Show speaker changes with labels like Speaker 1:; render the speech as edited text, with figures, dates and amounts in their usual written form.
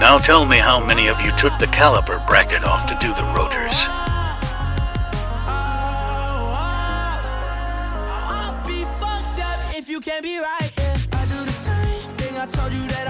Speaker 1: Now tell me how many of you took the caliper bracket off to do the rotors.
Speaker 2: I'll be fucked up if you can't be right. I do the same thing I told you that